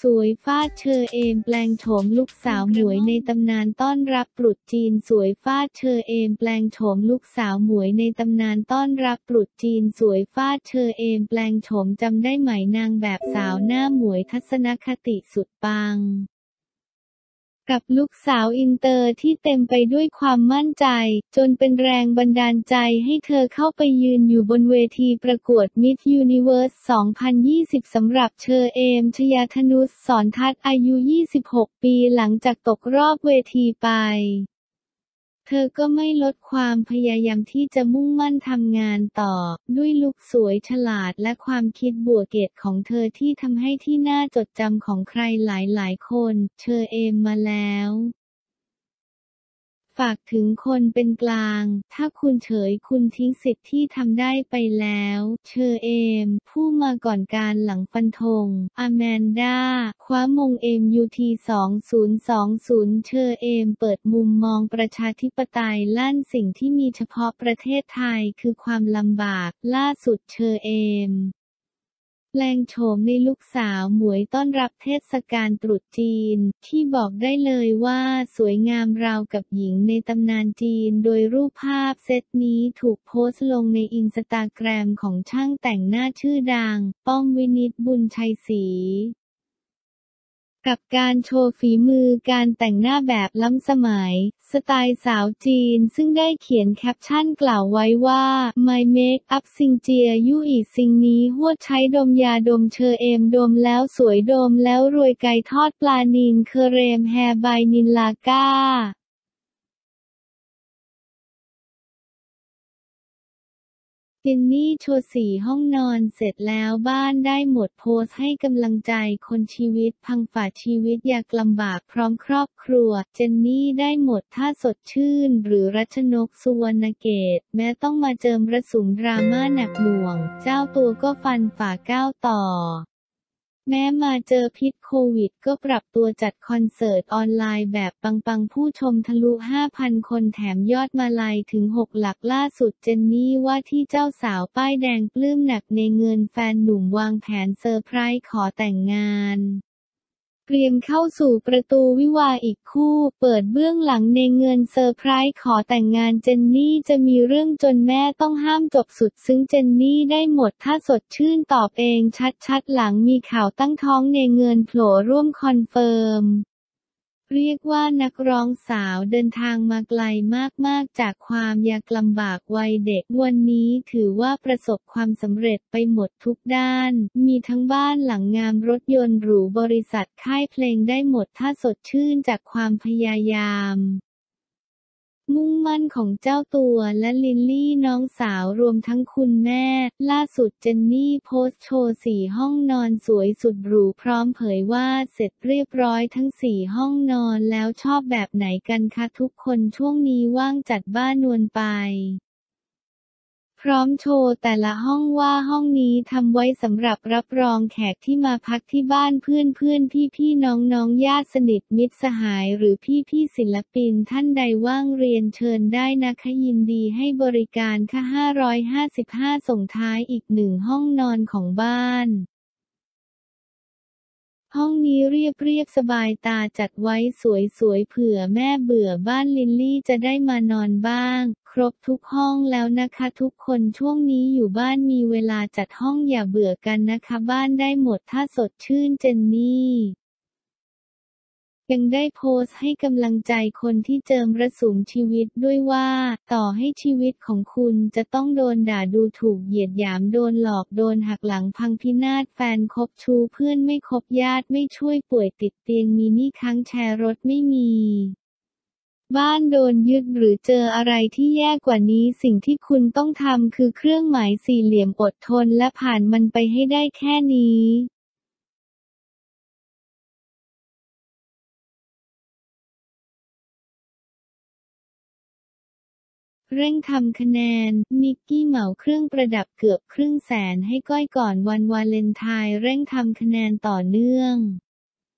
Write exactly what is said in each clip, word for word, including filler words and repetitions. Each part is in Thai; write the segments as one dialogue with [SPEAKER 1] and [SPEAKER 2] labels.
[SPEAKER 1] สวยฟาดเชอเอมแปลงโฉมลูกสาวหมวยในตำนานต้อนรับตรุษจีนสวยฟาดเชอเอมแปลงโฉมลูกสาวหมวยในตำนานต้อนรับตรุษจีนสวยฟาดเชอเอมแปลงโฉมจำได้ไหมนางแบบสาวหน้าหมวยทัศนคติสุดปังกับลูกสาวอินเตอร์ที่เต็มไปด้วยความมั่นใจจนเป็นแรงบันดาลใจให้เธอเข้าไปยืนอยู่บนเวทีประกวด Miss Universe สองพันยี่สิบ สำหรับเชอเอม ชยาธนุช สอนทัศน์อายุ ยี่สิบหก ปีหลังจากตกรอบเวทีไปเธอก็ไม่ลดความพยายามที่จะมุ่งมั่นทำงานต่อด้วยลุคสวยฉลาดและความคิดบวกเกตของเธอที่ทำให้ที่น่าจดจำของใครหลายๆคนเชอเอมมาแล้วฝากถึงคนเป็นกลางถ้าคุณเฉยคุณทิ้งสิทธิ์ที่ทำได้ไปแล้วเชอเอมผู้มาก่อนการหลังฟันธงอแมนดาคว้ามง เอ็ม ยู ที สองพันยี่สิบ เชอเอมเปิดมุมมองประชาธิปไตยลั่นสิ่งที่มีเฉพาะประเทศไทยคือความลำบากล่าสุดเชอเอมแปลงโฉมในลูกสาวหมวยต้อนรับเทศกาลตรุษจีนที่บอกได้เลยว่าสวยงามราวกับหญิงในตำนานจีนโดยรูปภาพเซตนี้ถูกโพสต์ลงในอินสตาแกรมของช่างแต่งหน้าชื่อดังป้อมวินิตบุญชัยศรีกับการโชว์ฝีมือการแต่งหน้าแบบล้ำสมัยสไตล์สาวจีนซึ่งได้เขียนแคปชั่นกล่าวไว้ว่า My Make-up ซิงเจียยู่อีซิงนี้ฮวดใช้ดมยาดมเชอเอมดมแล้วสวยดมแล้วรวยไก่ทอดปลานิลเคเรมแฮร์บายนินลาก้าเจนนี่โชว์สี่ห้องนอนเสร็จแล้วบ้านได้หมดโพสต์ให้กำลังใจคนชีวิตพังฝ่าชีวิตยากลำบากพร้อมครอบครัวเจนนี่ได้หมดถ้าสดชื่นหรือรัชนก สุวรรณเกตแม้ต้องมาเจอมรสุมดราม่าหนักหน่วงเจ้าตัวก็ฟันฝ่าก้าวต่อแม้มาเจอพิษโควิดก็ปรับตัวจัดคอนเสิร์ตออนไลน์แบบปังๆผู้ชมทะลุ ห้าพัน คนแถมยอดมาลัยถึงหกหลักล่าสุดเจนนี่ว่าที่เจ้าสาวป้ายแดงปลื้มหนักในเงินแฟนหนุ่มวางแผนเซอร์ไพรส์ขอแต่งงานเตรียมเข้าสู่ประตูวิวาห์อีกคู่เปิดเบื้องหลังในเงินเซอร์ไพรส์ขอแต่งงานเจนนี่จะมีเรื่องจนแม่ต้องห้ามจบสุดซึ้งเจนนี่ได้หมดถ้าสดชื่นตอบเองชัดๆหลังมีข่าวตั้งท้องในเงินโผล่ร่วมคอนเฟิร์มเรียกว่านักร้องสาวเดินทางมาไกลมากๆจากความยากลำบากวัยเด็กวันนี้ถือว่าประสบความสำเร็จไปหมดทุกด้านมีทั้งบ้านหลังงามรถยนต์หรูบริษัทค่ายเพลงได้หมดถ้าสดชื่นจากความพยายามมุ่งมั่นของเจ้าตัวและลิลลี่น้องสาวรวมทั้งคุณแม่ล่าสุดเจนนี่โพสต์โชว์สี่ห้องนอนสวยสุดหรูพร้อมเผยว่าเสร็จเรียบร้อยทั้งสี่ห้องนอนแล้วชอบแบบไหนกันคะทุกคนช่วงนี้ว่างจัดบ้านนวลไปพร้อมโชว์แต่ละห้องว่าห้องนี้ทำไว้สำหรับรับรองแขกที่มาพักที่บ้านเพื่อนๆพี่ๆน้องๆญาติสนิทมิตรสหายหรือพี่ๆศิลปินท่านใดว่างเรียนเชิญได้นะคะยินดีให้บริการค่ะห้าร้อยห้าสิบห้าส่งท้ายอีกหนึ่งห้องนอนของบ้านห้องนี้เรียบเรียบสบายตาจัดไว้สวยๆเผื่อแม่เบื่อบ้านลิลลี่จะได้มานอนบ้างครบทุกห้องแล้วนะคะทุกคนช่วงนี้อยู่บ้านมีเวลาจัดห้องอย่าเบื่อกันนะคะบ้านได้หมดถ้าสดชื่นเจนนี่ยังได้โพสต์ให้กำลังใจคนที่เจอมรสุมชีวิตด้วยว่าต่อให้ชีวิตของคุณจะต้องโดนด่าดูถูกเหยียดหยามโดนหลอกโดนหักหลังพังพินาศแฟนคบชูเพื่อนไม่คบญาติไม่ช่วยป่วยติดเตียงมีหนี้ค้างแชร์รถไม่มีบ้านโดนยึดหรือเจออะไรที่แย่กว่านี้สิ่งที่คุณต้องทำคือเครื่องหมายสี่เหลี่ยมอดทนและผ่านมันไปให้ได้แค่นี้เร่งทำคะแนนนิกกี้เหมาเครื่องประดับเกือบครึ่งแสนให้ก้อยก่อนวันวาเลนไทน์เร่งทำคะแนนต่อเนื่อง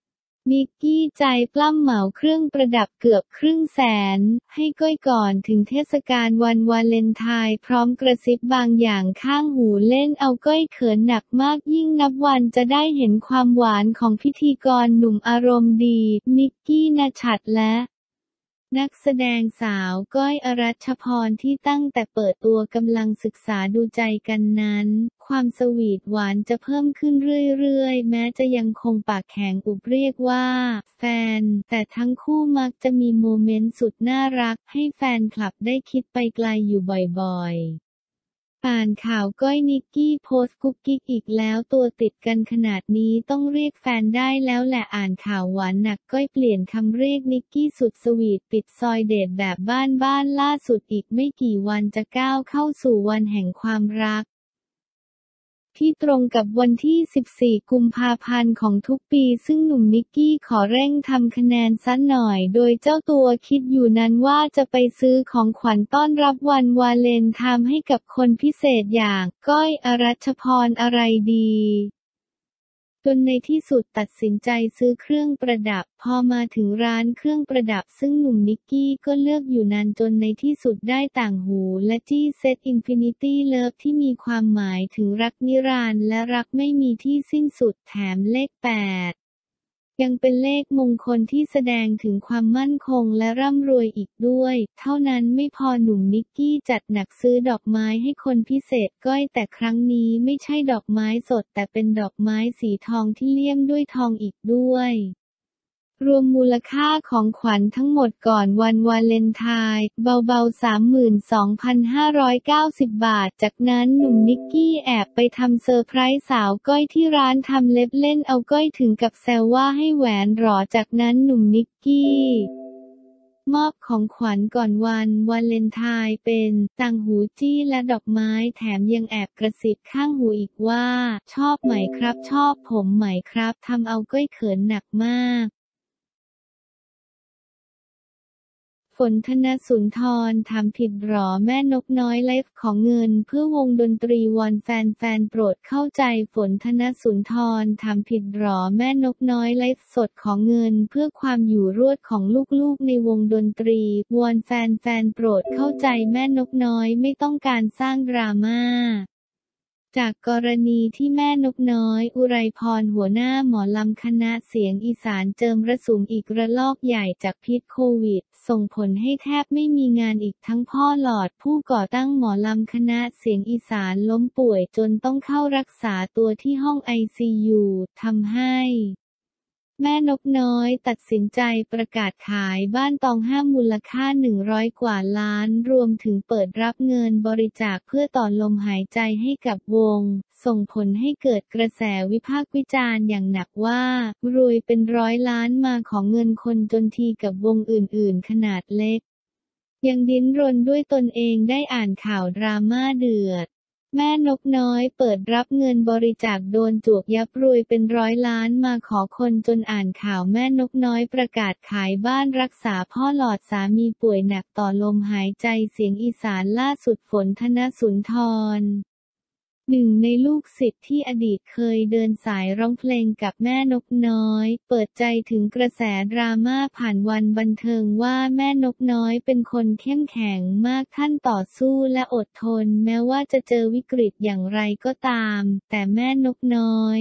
[SPEAKER 1] มิกกี้ใจปล้ำเหมาเครื่องประดับเกือบครึ่งแสนให้ก้อยก่อนถึงเทศกาลวันวาเลนไทน์พร้อมกระซิบบางอย่างข้างหูเล่นเอาก้อยเขินหนักมากยิ่งนับวันจะได้เห็นความหวานของพิธีกรหนุ่มอารมณ์ดีมิกกี้ณฉัตรและนักแสดงสาวก้อยอรัชพรที่ตั้งแต่เปิดตัวกำลังศึกษาดูใจกันนั้นความสวีทหวานจะเพิ่มขึ้นเรื่อยๆแม้จะยังคงปากแข็งอุบเรียกว่าแฟนแต่ทั้งคู่มักจะมีโมเมนต์สุดน่ารักให้แฟนคลับได้คิดไปไกลอยู่บ่อยๆอ่านข่าวก้อยนิกกี้โพสต์กุ๊กกิ๊กอีกแล้วตัวติดกันขนาดนี้ต้องเรียกแฟนได้แล้วแหละอ่านข่าวหวานหนักก้อยเปลี่ยนคำเรียกนิกกี้สุดสวีทปิดซอยเดทแบบบ้านๆล่าสุดอีกไม่กี่วันจะก้าวเข้าสู่วันแห่งความรักที่ตรงกับวันที่สิบสี่กุมภาพันธ์ของทุกปีซึ่งหนุ่มนิกกี้ขอเร่งทำคะแนนซะหน่อยโดยเจ้าตัวคิดอยู่นั้นว่าจะไปซื้อของขวัญต้อนรับวันวาเลนไทน์ให้กับคนพิเศษอย่างก้อยอรัชพรอะไรดีจนในที่สุดตัดสินใจซื้อเครื่องประดับพอมาถึงร้านเครื่องประดับซึ่งหนุ่มนิกกี้ก็เลือกอยู่นานจนในที่สุดได้ต่างหูและจี้เซตอินฟินิตี้เลิฟที่มีความหมายถึงรักนิรันดร์และรักไม่มีที่สิ้นสุดแถมเลขแปดยังเป็นเลขมงคลที่แสดงถึงความมั่นคงและร่ำรวยอีกด้วยเท่านั้นไม่พอหนุ่มนิกกี้จัดหนักซื้อดอกไม้ให้คนพิเศษก้อยแต่ครั้งนี้ไม่ใช่ดอกไม้สดแต่เป็นดอกไม้สีทองที่เลี่ยมด้วยทองอีกด้วยรวมมูลค่าของขวัญทั้งหมดก่อนวันวาเลนไทน์เบาๆ สามหมื่นสองพันห้าร้อยเก้าสิบ บาทจากนั้นหนุ่มนิกกี้แอบไปทำเซอร์ไพรส์สาวก้อยที่ร้านทำเล็บเล่นเอาก้อยถึงกับแซวว่าให้แหวนหรอจากนั้นหนุ่มนิกกี้มอบของขวัญก่อนวันวาเลนไทน์เป็นต่างหูจี้และดอกไม้แถมยังแอบกระซิบข้างหูอีกว่าชอบไหมครับชอบผมไหมครับทำเอาก้อยเขินหนักมากฝนธนสุนทรถามผิดหรอแม่นกน้อยไลฟ์ขอเงินเพื่อวงดนตรีวอนแฟนๆโปรดเข้าใจฝนธนสุนทรถามผิดหรอแม่นกน้อยไลฟ์สดขอเงินเพื่อความอยู่รอดของลูกๆในวงดนตรีวอนแฟนๆโปรดเข้าใจแม่นกน้อยไม่ต้องการสร้างดราม่าจากกรณีที่แม่นกน้อยอุไรพรหัวหน้าหมอลำคณะเสียงอีสานเจิมระสุมอีกระลอกใหญ่จากพิษโควิดส่งผลให้แทบไม่มีงานอีกทั้งพ่อหลอดผู้ก่อตั้งหมอลำคณะเสียงอีสานล้มป่วยจนต้องเข้ารักษาตัวที่ห้องไอซียูทำให้แม่นกน้อยตัดสินใจประกาศขายบ้านตองห้ามูลค่าหนึ่งร้อยกว่าล้านรวมถึงเปิดรับเงินบริจาคเพื่อต่อลมหายใจให้กับวงส่งผลให้เกิดกระแสวิพากษ์วิจารณ์อย่างหนักว่ารวยเป็นร้อยล้านมาของเงินคนจนทีกับวงอื่นๆขนาดเล็กยังดิ้นรนด้วยตนเองได้อ่านข่าวดราม่าเดือดแม่นกน้อยเปิดรับเงินบริจาคโดนจวกยับรวยเป็นร้อยล้านมาขอคนจนอ่านข่าวแม่นกน้อยประกาศขายบ้านรักษาพ่อหลอดสามีป่วยหนักต่อลมหายใจเสียงอีสานล่าสุดฝนธนสุนทรหนึ่งในลูกศิษย์ที่อดีตเคยเดินสายร้องเพลงกับแม่นกน้อยเปิดใจถึงกระแสดราม่าผ่านวันบันเทิงว่าแม่นกน้อยเป็นคนเข้มแข็งมากท่านต่อสู้และอดทนแม้ว่าจะเจอวิกฤตอย่างไรก็ตามแต่แม่นกน้อย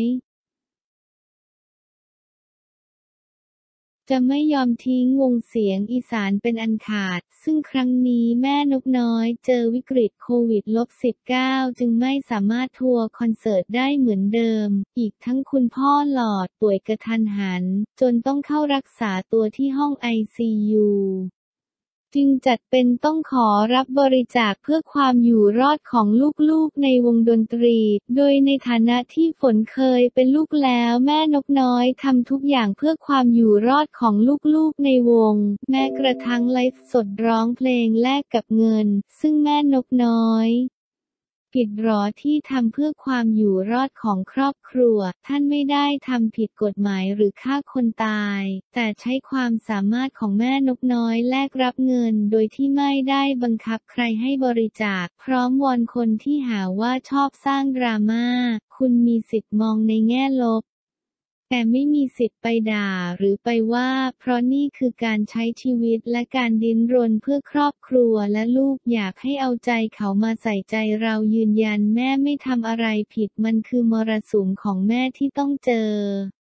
[SPEAKER 1] จะไม่ยอมทิ้งวงเสียงอีสานเป็นอันขาดซึ่งครั้งนี้แม่นกน้อยเจอวิกฤตโควิด สิบเก้า จึงไม่สามารถทัวร์คอนเสิร์ตได้เหมือนเดิมอีกทั้งคุณพ่อหลอดป่วยกระทันหันจนต้องเข้ารักษาตัวที่ห้องไอซียูจึงจัดเป็นต้องขอรับบริจาคเพื่อความอยู่รอดของลูกๆในวงดนตรีโดยในฐานะที่ฝนเคยเป็นลูกแล้วแม่นกน้อยทำทุกอย่างเพื่อความอยู่รอดของลูกๆในวงแม้กระทั่งไลฟ์สดร้องเพลงแลกกับเงินซึ่งแม่นกน้อยผิดหรอที่ทำเพื่อความอยู่รอดของครอบครัวท่านไม่ได้ทำผิดกฎหมายหรือฆ่าคนตายแต่ใช้ความสามารถของแม่นกน้อยแลกรับเงินโดยที่ไม่ได้บังคับใครให้บริจาคพร้อมวอนคนที่หาว่าชอบสร้างดราม่าคุณมีสิทธิ์มองในแง่ลบแต่ไม่มีสิทธิ์ไปด่าหรือไปว่าเพราะนี่คือการใช้ชีวิตและการดิ้นรนเพื่อครอบครัวและลูกอยากให้เอาใจเขามาใส่ใจเรายืนยันแม่ไม่ทำอะไรผิดมันคือมรสุมของแม่ที่ต้องเจอ